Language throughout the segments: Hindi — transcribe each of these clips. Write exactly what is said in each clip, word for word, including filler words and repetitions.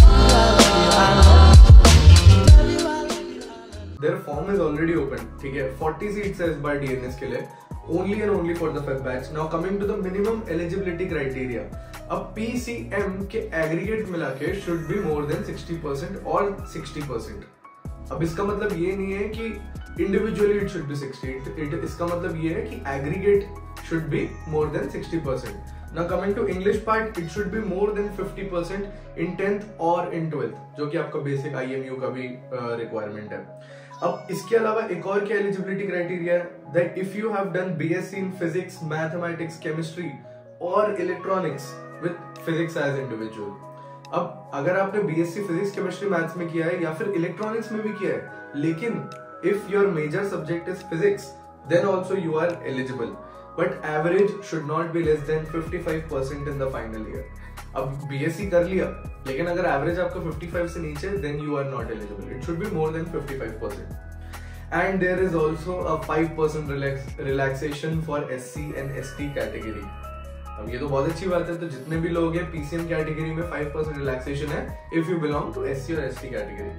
Their form is already open, ठीक है, forty seats है इस बार D N S के लिए, only and only for the Feb batch. Now coming to the minimum eligibility criteria. अब P C M के aggregate मिला के should be more than sixty percent or sixty percent. अब इसका मतलब ये नहीं है कि individually it should be sixty. It, it, इसका मतलब ये है कि aggregate should be more than sixty percent. Now coming to English part, it should be more than fifty percent in tenth or in twelfth, जो कि आपका basic I M U का भी uh, requirement है. अब इसके अलावा एक और क्या एलिजिबिलिटी क्राइटेरिया है, that if you have done BSc in physics, mathematics, chemistry और electronics with physics as individual. अब अगर आपने बीएससी फिजिक्स, केमिस्ट्री, मैथ्स में किया है या फिर इलेक्ट्रॉनिक्स में भी किया है, लेकिन if your major subject is physics, then also you are eligible, but average should not be less than fifty-five percent in the final year. अब बीएससी कर लिया, लेकिन अगर एवरेज आपका fifty-five से नीचे, then you are not eligible. It should be more than fifty-five percent. And there is also a five percent relaxation for SC and ST category. अब ये तो बहुत अच्छी बात है, तो जितने भी लोग हैं पीसीएम कैटेगरी में five percent रिलैक्सेशन है if you belong to SC और एसटी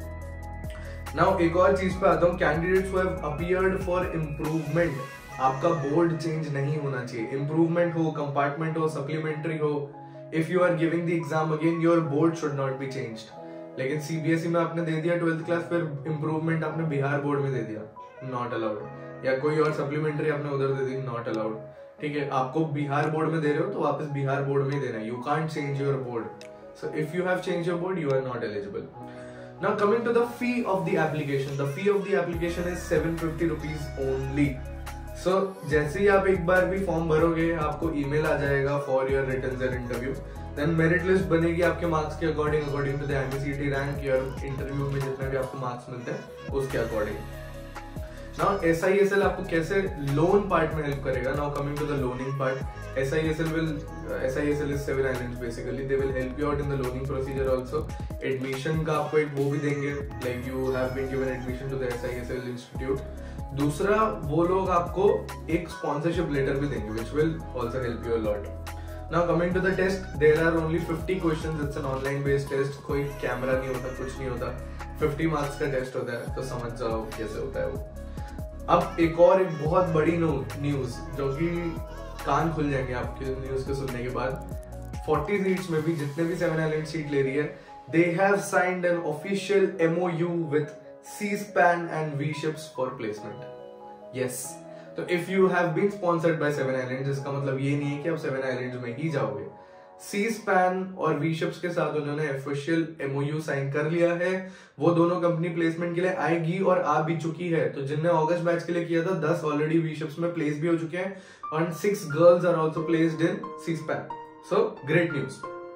कैटेगरी. नाउ एक और चीज पे आता हूँ, candidates who have appeared for improvement. आपका बोर्ड चेंज नहीं होना चाहिए. इम्प्रूवमेंट हो, कंपार्टमेंट हो, सप्लीमेंट्री हो, if you are giving the exam again, your board should not be changed. लेकिन सीबीएसई में आपने दे दिया ट्वेल्थ क्लास, फिर इम्प्रूवमेंट आपने बिहार बोर्ड में दे दिया, नॉट अलाउड. या कोई और सप्लीमेंट्री आपने उधर दे दी, नॉट अलाउड. ठीक है, आपको बिहार बोर्ड में दे रहे हो तो वापस बिहार बोर्ड में देना है. You can't change your board. So if you have change your board, you are not eligible. Now coming to the fee of the application. The fee of the application is seven fifty rupees only. So so, जैसे ही आप एक बार भी फॉर्म भरोगे, आपको ईमेल आ जाएगा for your written and interview. Then merit list बनेगी आपके मार्क्स के according, according to the MSCT rank. Your interview में जितने भी आपको मार्क्स मिलते हैं उसके अकॉर्डिंग. नाउ एसआईएसएल आपको कैसे लोन पार्ट में हेल्प करेगा. Now coming to the loaning part, SISL will SISL is seven islands basically. They will help you out in the loaning procedure also. Admission का आपको एक वो भी देंगे, like you have been given admission to the SISL institute. दूसरा, वो लोग आपको एक स्पॉन्सरशिप लेटर भी देंगे which will also help you a lot. Now coming to the test, there are only fifty questions. It's an online based test. कोई कैमरा नहीं होता, कुछ नहीं होता. fifty मार्क्स का टेस्ट होता है, तो समझ जाओ कैसे होता है वो. अब एक और एक बहुत बड़ी न्यूज, जो कि कान खुल जाएंगे आपके न्यूज को सुनने के बाद. forty सीट्स में भी जितने भी सेवन आइलैंड सीट ले रही है, they have signed an official M O U with C-SPAN and V-Ships for placement. Yes. तो if you have been sponsored by Seven Islands, इसका मतलब ये नहीं है कि आप Seven Islands में ही जाओगे. C-SPAN और V-Ships के साथ उन्होंने official M O U sign कर लिया है. वो दोनों कंपनी प्लेसमेंट के लिए आएगी और आ भी चुकी है. तो जिनने अगस्त बैच के लिए किया था, दस ऑलरेडी V-Ships में प्लेस भी हो चुके हैं, और six girls are also placed in C-SPAN. So great news.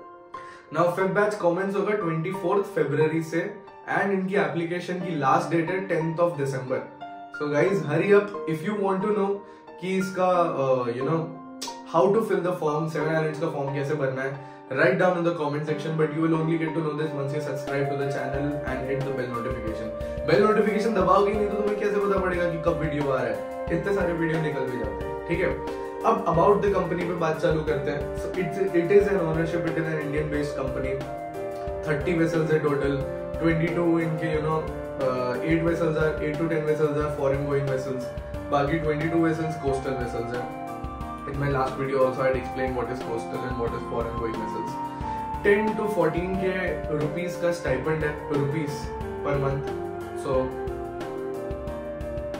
Now Feb batch commence होगा twenty-fourth February से, एंड इनकी एप्लीकेशन की लास्ट डेट है tenth of December. So guys hurry up if you want to know कि इसका you know how to fill the form, Seven Islands का फॉर्म कैसे भरना है. Right down in the comment section, but you will only get to no this once you subscribe to the channel and hit the bell notification. Bell notification दबाओगे नहीं तो तुम्हें कैसे पता पड़ेगा कि कब वीडियो आ रहा है. इतने सारे वीडियो निकल भी जाते हैं. ठीक है, अब अबाउट द कंपनी पे बात चालू करते हैं. So it's it is an ownership, it is an Indian based company. thirty vessels है टोटल. twenty-two इनके you know eight vessels are eight to ten vessels are foreign going vessels. बाकी twenty-two vessels coastal vessels हैं. In my last video also I had explained what is coastal and what is foreign going vessels. ten to fourteen के rupees का stipend है, rupees per month. So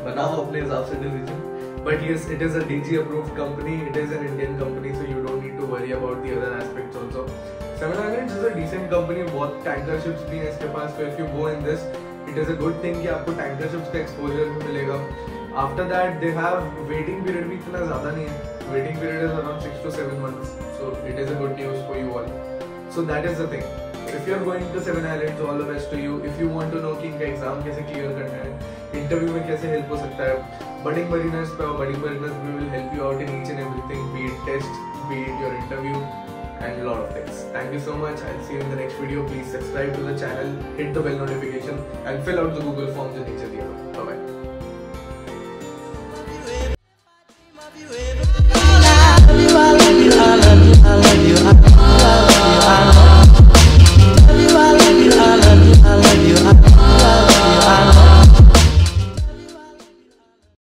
बनाओ अपने हिसाब से decision. But yes, it is a D G approved company. It is an Indian company, so you don't need to worry about the other aspects also. Seven Islands is a decent company. बहुत tanker ships भी हैं इसके पास. So if you go in this, it is a good thing कि आपको tanker ships का exposure भी मिलेगा. After that, they have waiting period भी इतना ज़्यादा नहीं है. Waiting period is around six to seven months. So it is a good news for you all. So that is the thing. If you are going to Seven Islands, all the best to you. If you want to know कि इनका एग्जाम कैसे क्लियर करना है, इंटरव्यू में कैसे हेल्प हो सकता है, Budding Mariners पे Budding Mariners we will help you out in each and everything, be it test, be it your interview, and a lot of things. Thank you so much. I'll see you in the next video. Please subscribe to the channel, hit the bell notification, and fill out the Google forms in नीचे दिया हुआ है.